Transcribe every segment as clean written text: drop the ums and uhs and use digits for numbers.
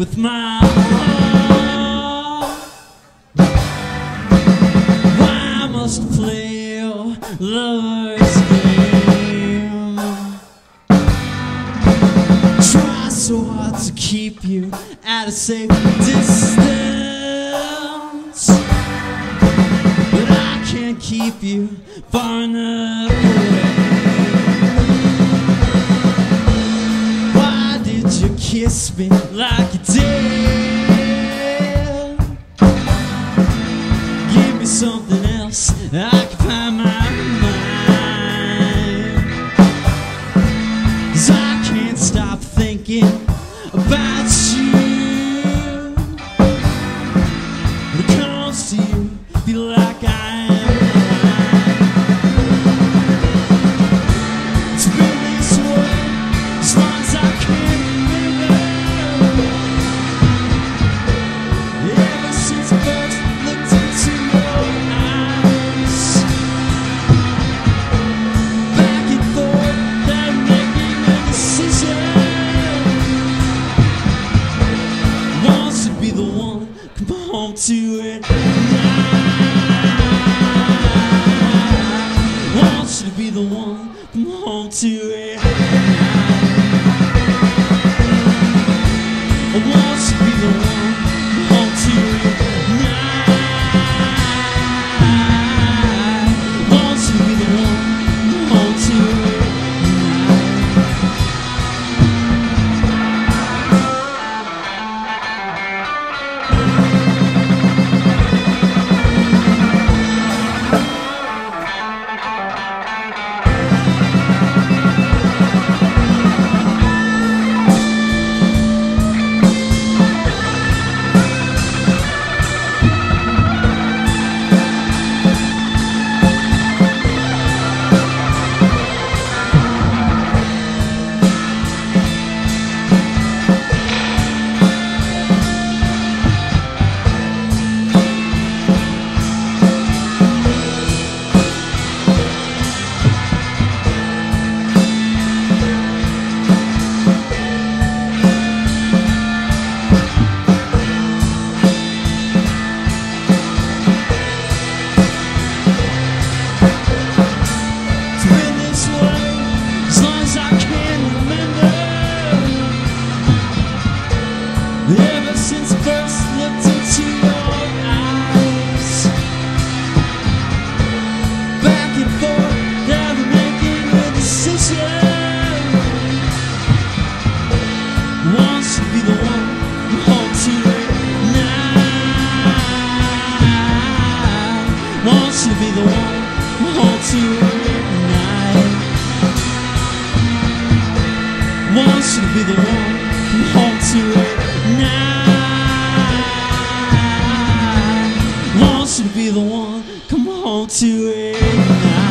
with my heart. Why must play your lover's game? Try so hard to keep you at a safe distance, but I can't keep you far enough away. Why did you kiss me like you did? Give me something else, occupy my mind, 'cause I can't stop thinking about you. When it comes to you, feel like I am blind. It's been this way as long as I can remember. Ever since I first looked into your eyes, back and forth, then making a decision. Wants to be the one, come home to it now. Wants you to be the one, come home to it now. I want you to be the one, come home to it now. Want you to be the one, come home to it now. Ever since I first looked into your eyes, back and forth, never making a decision. Wants to be the one, come home to it now. Wants you to be the one, come home to it now. Wants you to be the one, come home to it now. Wants you to be the one, come home to it now.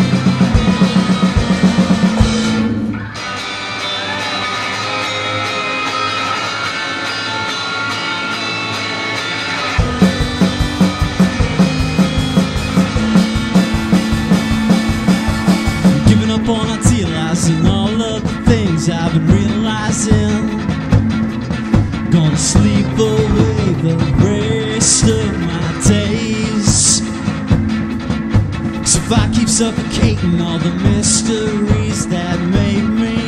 Giving up on idealizing all of the things I've been realizing. Gonna sleep away the rest of my days. 'Cause if I keep suffocating all the mysteries that made me,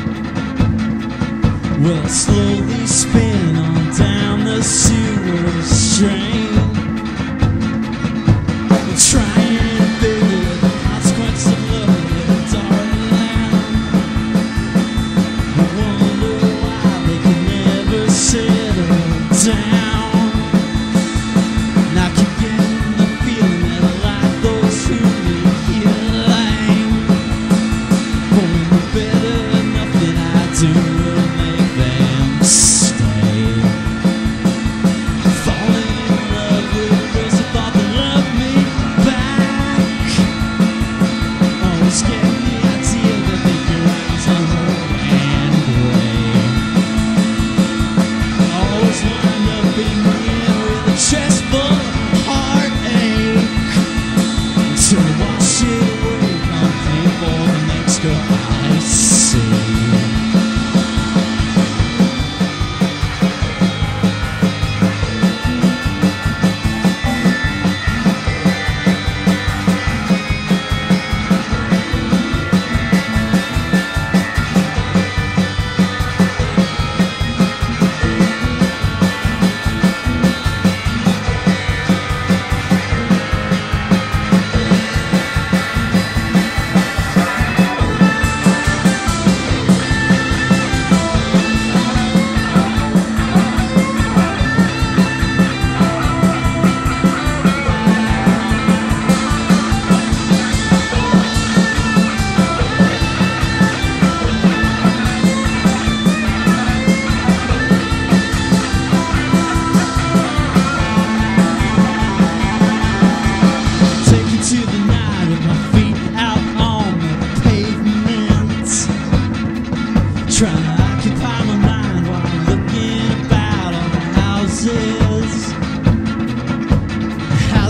well, slowly spin on down the sewer drain. Trying to figure the consequence of loving in a dark land. I wonder why they can never settle down. And I keep getting the feeling that I like those who live here lame. Only no better, nothing I do will make them stay. Falling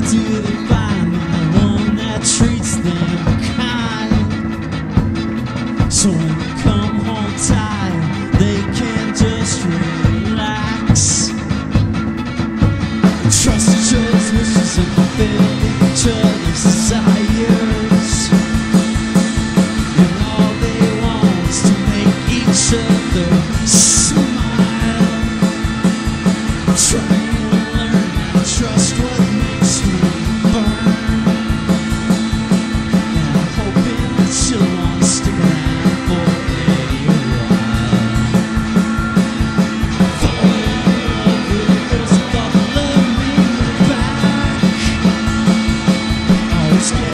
do they find the one that treats them kind? So when they come home tired, they can just relax. Trust each other's wishes and fulfill each other's desires. And all they want is to make each other smile. Trying to learn how to trust what makes me burn. And I'm hoping that you'll want to stick around for a while. Falling in love with the girls who thought they loved me back. Always get